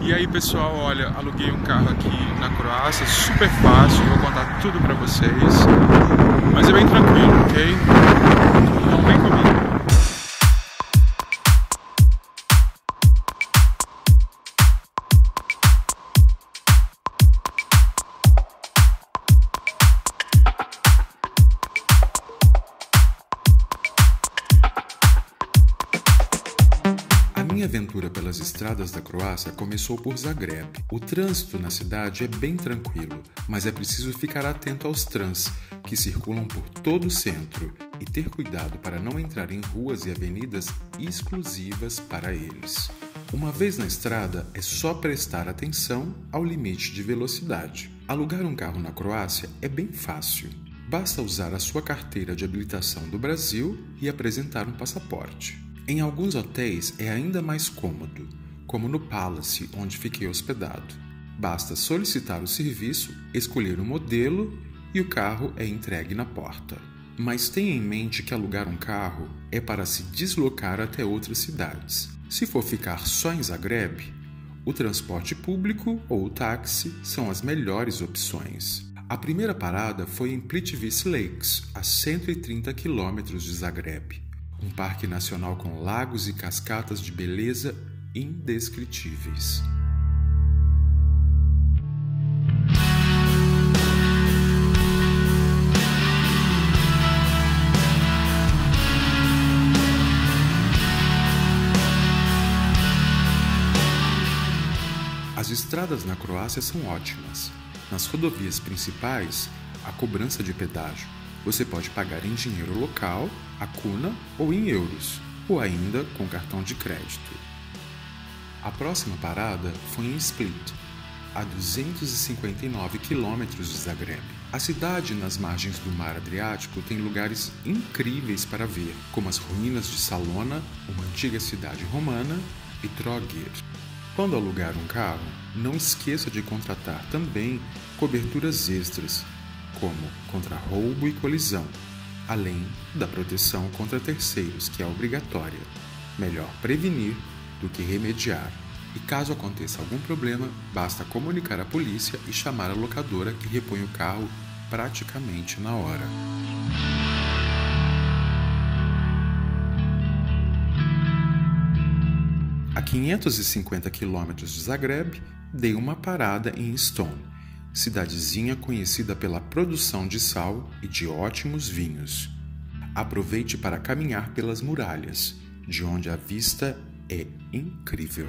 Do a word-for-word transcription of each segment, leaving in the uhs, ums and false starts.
E aí pessoal, olha, aluguei um carro aqui na Croácia, super fácil, vou contar tudo pra vocês, mas é bem tranquilo, ok? Então vem comigo. Minha aventura pelas estradas da Croácia começou por Zagreb. O trânsito na cidade é bem tranquilo, mas é preciso ficar atento aos trans, que circulam por todo o centro, e ter cuidado para não entrar em ruas e avenidas exclusivas para eles. Uma vez na estrada, é só prestar atenção ao limite de velocidade. Alugar um carro na Croácia é bem fácil. Basta usar a sua carteira de habilitação do Brasil e apresentar um passaporte. Em alguns hotéis é ainda mais cômodo, como no Palace, onde fiquei hospedado. Basta solicitar o serviço, escolher o modelo e o carro é entregue na porta. Mas tenha em mente que alugar um carro é para se deslocar até outras cidades. Se for ficar só em Zagreb, o transporte público ou o táxi são as melhores opções. A primeira parada foi em Plitvice Lakes, a cento e trinta quilômetros de Zagreb. Um parque nacional com lagos e cascatas de beleza indescritíveis. As estradas na Croácia são ótimas. Nas rodovias principais, a cobrança de pedágio. Você pode pagar em dinheiro local, a kuna ou em euros, ou ainda com cartão de crédito. A próxima parada foi em Split, a duzentos e cinquenta e nove quilômetros de Zagreb. A cidade nas margens do Mar Adriático tem lugares incríveis para ver, como as ruínas de Salona, uma antiga cidade romana, e Trogir. Quando alugar um carro, não esqueça de contratar também coberturas extras, como contra roubo e colisão, além da proteção contra terceiros, que é obrigatória. Melhor prevenir do que remediar. E caso aconteça algum problema, basta comunicar à polícia e chamar a locadora que repõe o carro praticamente na hora. A quinhentos e cinquenta quilômetros de Zagreb, dei uma parada em Stone, cidadezinha conhecida pela produção de sal e de ótimos vinhos. Aproveite para caminhar pelas muralhas, de onde a vista é incrível.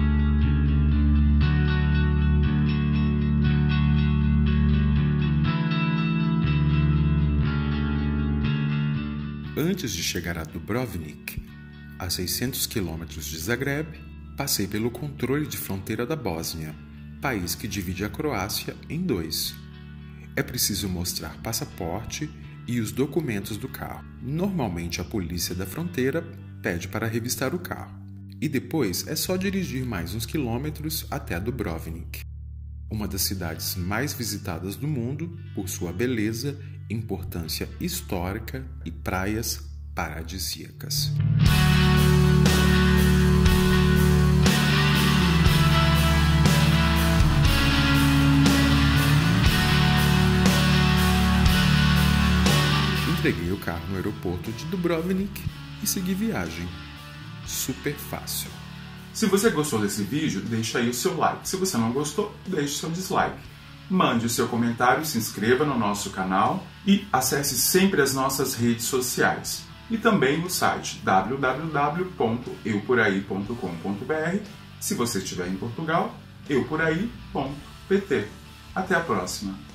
Antes de chegar a Dubrovnik, a seiscentos quilômetros de Zagreb, passei pelo controle de fronteira da Bósnia, país que divide a Croácia em dois. É preciso mostrar passaporte e os documentos do carro. Normalmente a polícia da fronteira pede para revistar o carro. E depois é só dirigir mais uns quilômetros até Dubrovnik, uma das cidades mais visitadas do mundo por sua beleza, importância histórica e praias paradisíacas. Peguei o carro no aeroporto de Dubrovnik e segui viagem. Super fácil. Se você gostou desse vídeo, deixa aí o seu like. Se você não gostou, deixe seu dislike. Mande o seu comentário, se inscreva no nosso canal e acesse sempre as nossas redes sociais. E também o site w w w ponto eu por aí ponto com ponto b r. Se você estiver em Portugal, eu por aí ponto p t. Até a próxima!